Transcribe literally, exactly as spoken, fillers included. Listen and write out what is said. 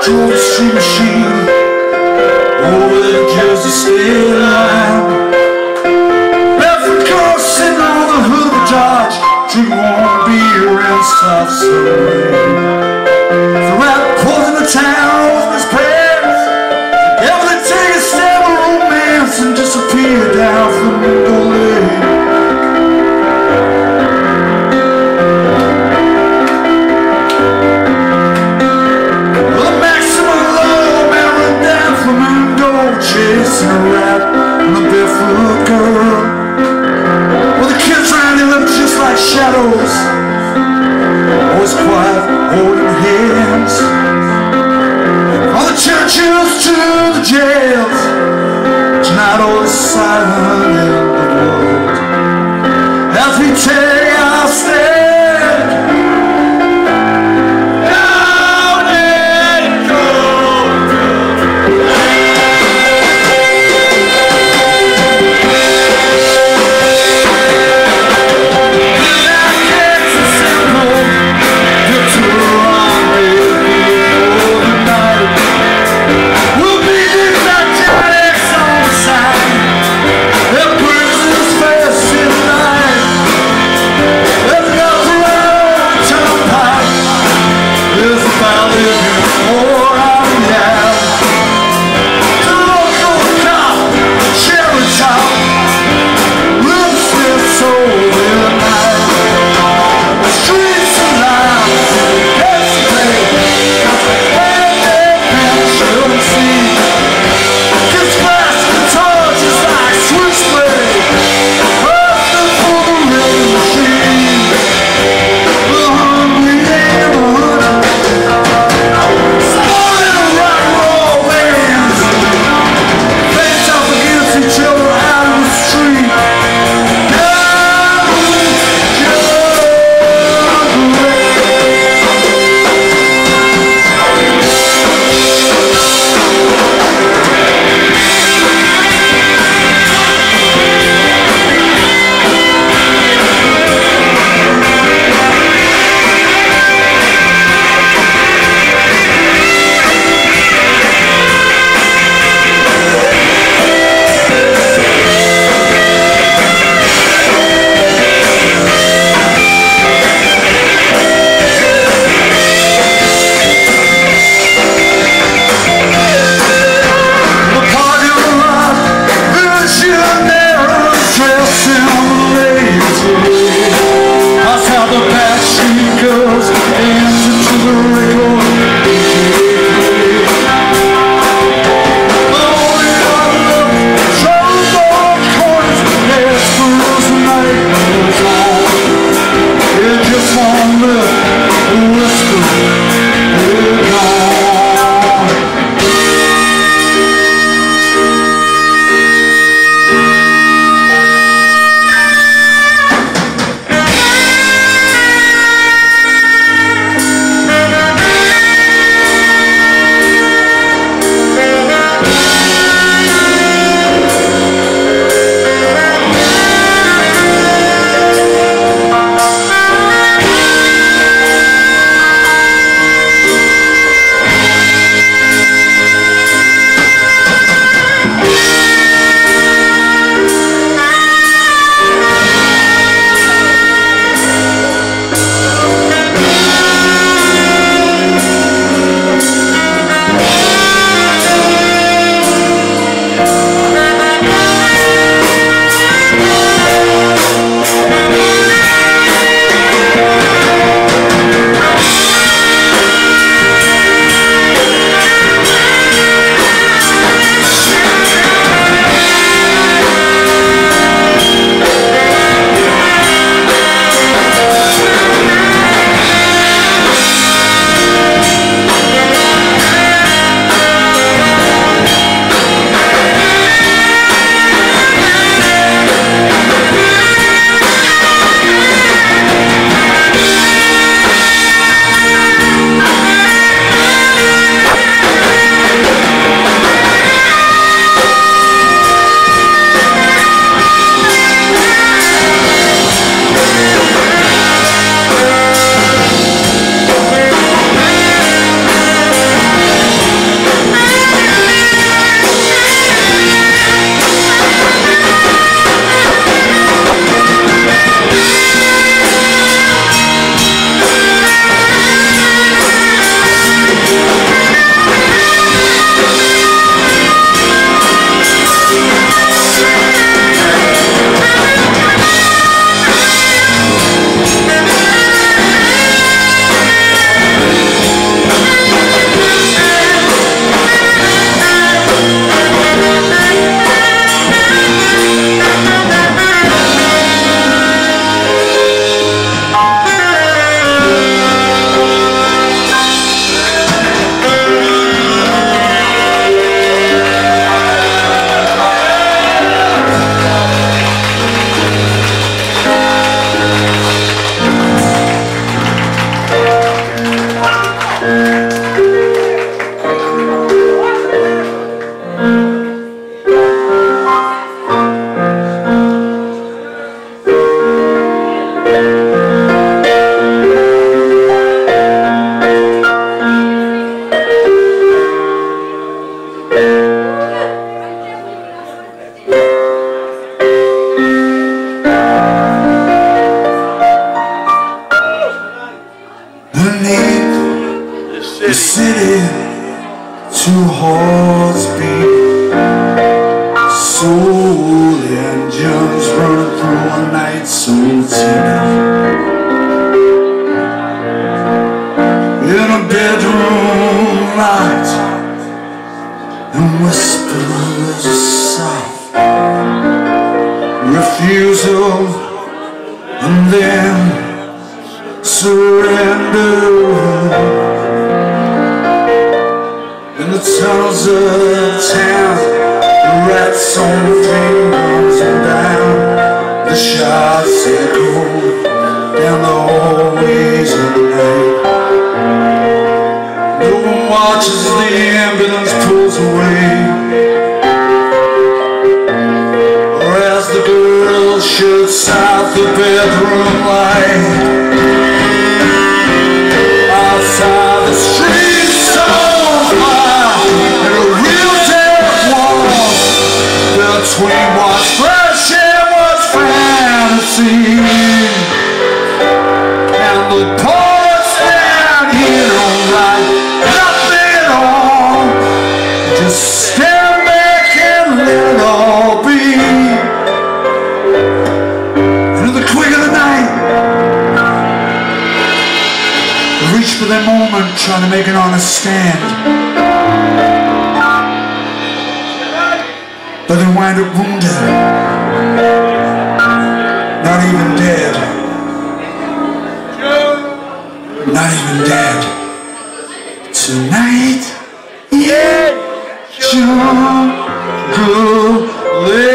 drove the street machine over the Jersey state line. Barefoot car sitting on the hood of a Dodge, drinking warm beer and soft sun. The rat pulls in the town with his pants, able to take a stab of romance and disappear down Flamingo Lane. Chasing a rat and a barefoot girl. Well, the kids around him look just like shadows, always quiet, city. The city, two hearts beat, soul engines running through a night so tender. In a bedroom light, and whispers soft refusal, and then surrender. In the tunnels of town, the rats on the fingers and down, the shots echo down the hallways of the night. No one watches as the ambulance pulls away, or as the girl shuts out the bedroom light. Outside the streets on fire, and a real dead wall between what's flesh and what's fantasy. And the poets down here don't like nothing on, just stand back and let it all be. And in the quick of the night, reach for that moment, trying to make an honest stand, but they wind up wounded, not even dead, not even dead. Tonight, yeah, jungle.